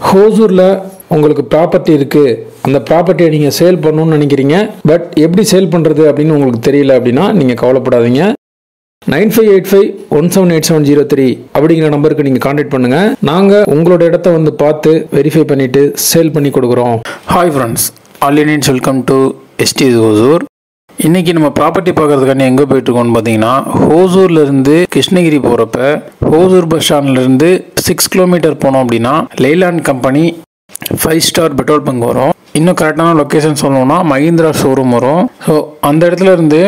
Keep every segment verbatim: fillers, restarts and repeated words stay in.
ஹோசூரில் உங்களுக்கு ப்ராப்பர்ட்டி இருக்குது, அந்த ப்ராப்பர்ட்டியை நீங்கள் சேல் பண்ணணும்னு நினைக்கிறீங்க, பட் எப்படி சேல் பண்ணுறது அப்படின்னு உங்களுக்கு தெரியல அப்படின்னா நீங்கள் கவலைப்படாதீங்க. Nine five eight five one seven eight seven zero three அப்படிங்கிற நம்பருக்கு நீங்கள் கான்டாக்ட் பண்ணுங்கள். நாங்கள் உங்களோட இடத்த வந்து பார்த்து வெரிஃபை பண்ணிவிட்டு சேல் பண்ணி கொடுக்குறோம். Hi friends, all Indians welcome to SD Hosur. இன்றைக்கி நம்ம ப்ராப்பர்ட்டி பார்க்குறதுக்காண்டி எங்கே போயிட்டுருக்கோம்னு பார்த்தீங்கன்னா, ஹோசூர்லேருந்து கிருஷ்ணகிரி போகிறப்ப ஹோசூர் பஸ் ஸ்டாண்ட்லேருந்து சிக்ஸ் கிலோமீட்டர் போனோம் அப்படின்னா Leyland company five star petrol bunk வரும். இன்னும் கரெக்டான லொக்கேஷன் சொல்லணும்னா மஹிந்திரா ஷோரூம் வரும். ஸோ அந்த இடத்துல இருந்து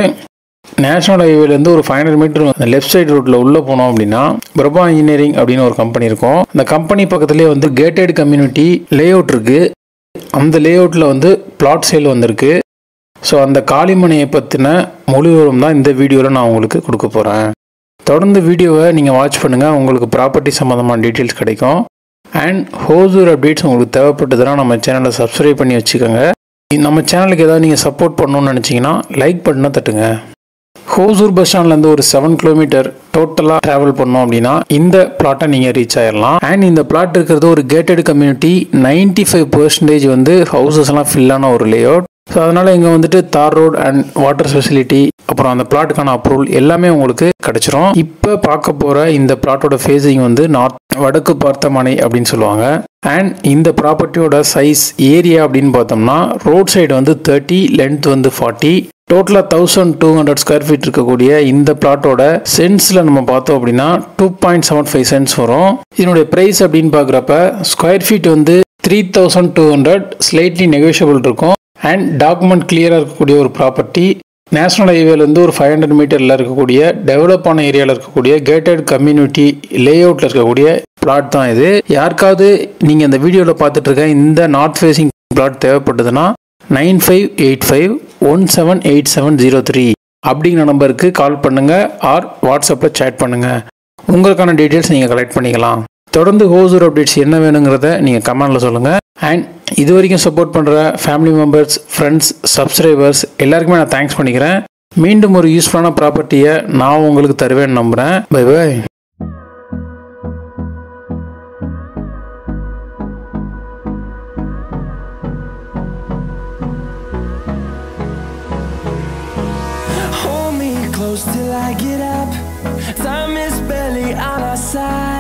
நேஷனல் ஹைவேலேருந்து ஒரு five hundred metre left side ரோட்டில் உள்ளே போனோம் அப்படின்னா பிரபா இன்ஜினியரிங் அப்படின்னு ஒரு கம்பெனி இருக்கும். அந்த கம்பெனி பக்கத்துலேயே வந்து கேட்டட் கம்யூனிட்டி லே அவுட் இருக்குது. அந்த லே அவுட்டில் வந்து பிளாட் சேல் வந்திருக்கு. ஸோ அந்த காலிமனையை பற்றின முழு விவரம் தான் இந்த வீடியோவில் நான் உங்களுக்கு கொடுக்க போகிறேன். தொடர்ந்து வீடியோவை நீங்கள் வாட்ச் பண்ணுங்கள், உங்களுக்கு ப்ராப்பர்ட்டி சம்மந்தமான டீட்டெயில்ஸ் கிடைக்கும். அண்ட் ஹோசூர் அப்டேட்ஸ் உங்களுக்கு தேவைப்பட்டதுன்னா நம்ம சேனலை சப்ஸ்கிரைப் பண்ணி வச்சுக்கோங்க. நம்ம சேனலுக்கு ஏதாவது நீங்கள் சப்போர்ட் பண்ணணும்னு நினச்சிங்கன்னா லைக் பட்டனை தட்டுங்க. ஹோசூர் பஸ் ஸ்டாண்ட்லேருந்து ஒரு செவன் கிலோமீட்டர் டோட்டலாக ட்ராவல் பண்ணோம் அப்படின்னா இந்த பிளாட்டை நீங்கள் ரீச் ஆயிடலாம். அண்ட் இந்த பிளாட் இருக்கிறது ஒரு gated community. Ninety five percentage வந்து ஹவுசஸ் எல்லாம் ஃபில்லான ஒரு லே அவுட். ஸோ அதனால் இங்கே வந்துட்டு தார் ரோட் அண்ட் வாட்டர் ஃபெசிலிட்டி, அப்புறம் அந்த பிளாட்டுக்கான அப்ரூவல் எல்லாமே உங்களுக்கு கிடைச்சிரும். இப்போ பார்க்க போகிற இந்த பிளாட்டோட ஃபேஸிங் வந்து நார்த் வடக்கு பார்த்த மனை அப்படின்னு சொல்லுவாங்க. அண்ட் இந்த ப்ராப்பர்ட்டியோட சைஸ் ஏரியா அப்படின்னு பார்த்தோம்னா ரோட் சைடு வந்து தேர்ட்டி, லென்த் வந்து ஃபார்ட்டி, டோட்டலாக thousand two hundred square feet இருக்கக்கூடிய இந்த பிளாட்டோட சென்ஸில் நம்ம பார்த்தோம் அப்படின்னா two point seven five cents வரும். இதனுடைய ப்ரைஸ் அப்படின்னு பார்க்குறப்ப ஸ்கொயர் ஃபீட் வந்து three thousand two hundred slightly negotiable இருக்கும். அண்ட் டாக்குமெண்ட் கிளியராக இருக்கக்கூடிய ஒரு ப்ராப்பர்ட்டி. நேஷனல் ஹைவேலேருந்து ஒரு ஃபைவ் ஹண்ட்ரட் மீட்டரில் இருக்கக்கூடிய டெவலப் ஆன ஏரியாவில் இருக்கக்கூடிய கேட்டட் கம்யூனிட்டி லே அவுட்டில் இருக்கக்கூடிய பிளாட் தான் இது. யாருக்காவது நீங்கள் இந்த வீடியோவில் பார்த்துட்டு இருக்க இந்த நார்த் ஃபேஸிங் பிளாட் தேவைப்பட்டதுன்னா nine five eight five one seven eight seven zero three அப்படிங்கிற நம்பருக்கு கால் பண்ணுங்கள் ஆர் வாட்ஸ்அப்பில் சேட் பண்ணுங்கள். உங்களுக்கான டீட்டெயில்ஸ் நீங்கள் கலெக்ட் பண்ணிக்கலாம். தொடர்ந்து ஹோசூர் அப்டேட்ஸ் என்ன வேணுங்கிறத நீங்கள் கமெண்டில் சொல்லுங்கள். அண்ட் இது வரைக்கும் சப்போர்ட் பண்ணுற ஃபேமிலி மெம்பர்ஸ், ஃப்ரெண்ட்ஸ், சப்ஸ்கிரைபர்ஸ் எல்லாருக்குமே நான் தேங்க்ஸ் பண்ணிக்கிறேன். மீண்டும் ஒரு யூஸ்ஃபுல்லான ப்ராப்பர்ட்டியை நான் உங்களுக்கு தருவேன்னு நம்புகிறேன். Bye bye. Hold me close till I get up. Time is barely on our side.